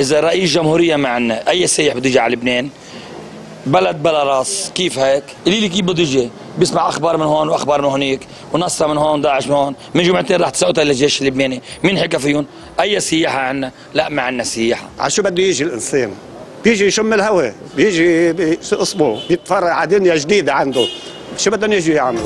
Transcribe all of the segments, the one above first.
اذا رئيس جمهوريه معنا اي سياح بده يجي على لبنان؟ بلد بلا راس، كيف هيك؟ قولي لي كيف بده يجي؟ بيسمع اخبار من هون واخبار من هونيك، ونصره من هون، داعش من هون، من جمعتين راح تسقطها للجيش اللبناني، مين حكى فيهم؟ اي سياحه عنا؟ لا ما عنا سياحه. على شو بده يجي الانسان؟ بيجي يشم الهواء، بيجي شو اسمه، بيتفرج على دنيا جديده عنده، شو بدهم يجوا يعملوا؟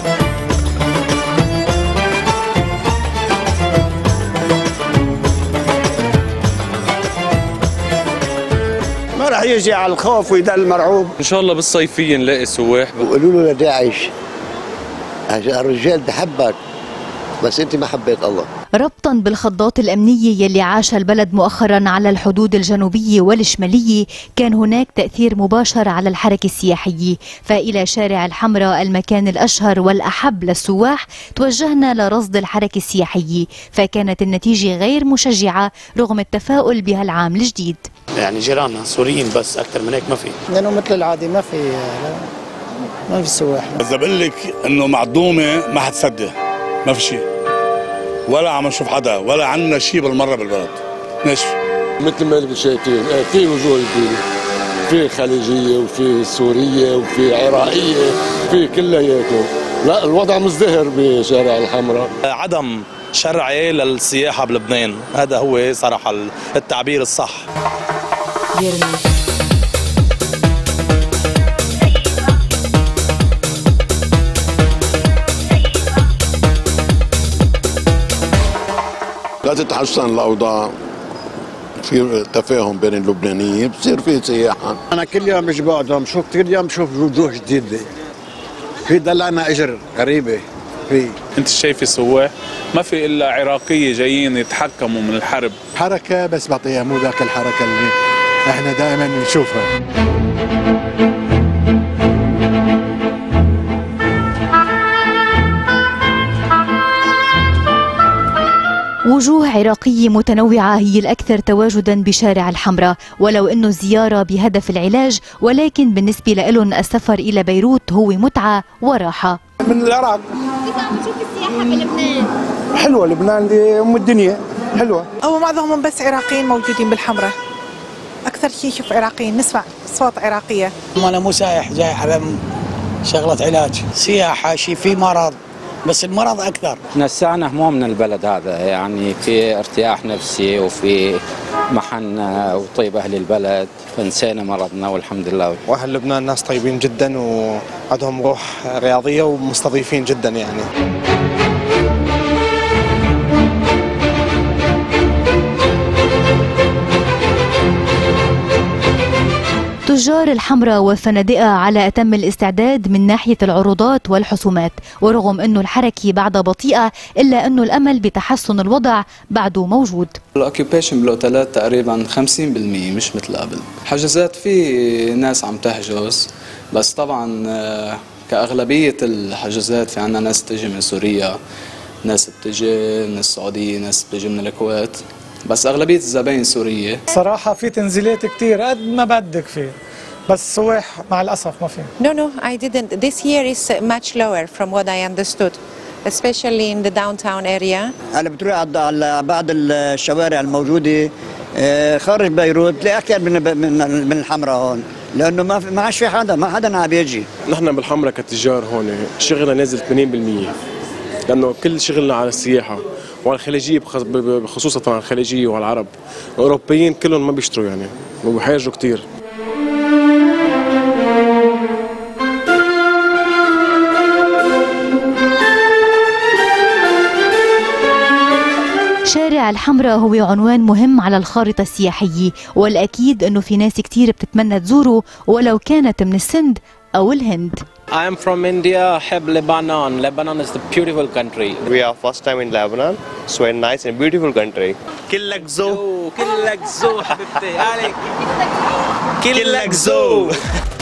ما راح يجي على الخوف ويدل مرعوب. ان شاء الله بالصيفيه نلاقي سواح. وقالوا له لداعش الرجال بحبك بس انت ما حبيت الله. ربطا بالخضات الأمنية يلي عاش البلد مؤخرا على الحدود الجنوبية والشمالية، كان هناك تأثير مباشر على الحركة السياحية، فإلى شارع الحمراء المكان الأشهر والأحب للسواح توجهنا لرصد الحركة السياحية، فكانت النتيجة غير مشجعة رغم التفاؤل بهالعام الجديد. يعني جيراننا سوريين بس أكثر من هيك ما في. لأنه مثل العادي ما في سواح. إذا بقول لك إنه معدومة ما حتصدق، ما في شيء. ولا عم نشوف حدا ولا عندنا شيء بالمره بالبلد نشف. مثل ما انتم شايفين في وجوه جديده، في خليجيه وفي سوريه وفي عراقيه، في كلياته. لا الوضع مزدهر بشارع الحمراء. عدم شرعي للسياحه بلبنان، هذا هو صراحه التعبير الصح. لا تتحسن الاوضاع، في تفاهم بين اللبنانيين بصير في سياحه. انا كل يوم مش بقعد بشوف، كل يوم بشوف وجوه جديده، في دلعنا اجر غريبه. في انت شايفه سواح ما في الا عراقيه جايين يتحكموا من الحرب، حركه بس بطيئه، مو ذاك الحركه اللي احنا دائما نشوفها. وجوه عراقية متنوعة هي الأكثر تواجدا بشارع الحمراء، ولو أنه الزيارة بهدف العلاج، ولكن بالنسبة لهم السفر إلى بيروت هو متعة وراحة. من العراق. كيف عم تشوف السياحة بلبنان؟ حلوة لبنان أم الدنيا، حلوة. هو معظمهم بس عراقيين موجودين بالحمراء، أكثر شيء شوف عراقيين، نسمع صوت عراقية. أنا مو سايح، جاي على شغلة علاج، سياحة شيء في مرض، بس المرض أكثر. نسانا هموم من البلد هذا، يعني في ارتياح نفسي وفي محن وطيب أهل البلد، فنسينا مرضنا والحمد لله. وأهل لبنان ناس طيبين جدا وعندهم روح رياضية ومستضيفين جدا يعني. تجار الحمراء وفنادقها على أتم الاستعداد من ناحية العروضات والحسومات، ورغم أنه الحركة بعدها بطيئة إلا أنه الأمل بتحسن الوضع بعده موجود. الأوكيبيشن بالأوتيلات تقريبا 50% مش مثل قبل. حجزات في ناس عم تحجز، بس طبعا كأغلبية الحجزات في عنا ناس تجي من سوريا، ناس بتجي من السعودية، ناس بتجي من الكويت، بس أغلبية الزباين سورية. صراحة في تنزيلات كتير قد ما بدك فيه، بس سواح مع الأسف ما في. No, I didn't. This year is much lower from what I understood, especially in the downtown area. أنا بتروح على بعض الشوارع الموجودة خارج بيروت بتلاقي أكثر من الحمراء هون، لأنه ما عادش في حدا، ما حدا عم يجي. نحن بالحمراء كتجار هون شغلنا نازل 80%، لأنه كل شغلنا على السياحة وعلى الخليجية، خصوصا على الخليجية وعلى العرب. الأوروبيين كلهم ما بيشتروا يعني، وبيحاجوا كتير. شارع الحمراء هو عنوان مهم على الخارطة السياحية، والأكيد أنه في ناس كتير بتتمنى تزوره ولو كانت من السند أو الهند. I am from India. أحب Lebanon. Lebanon is the beautiful country. We are first time in Lebanon. It's a nice and beautiful country. كلك زو. كلك زو حبيبتي. كلك زو.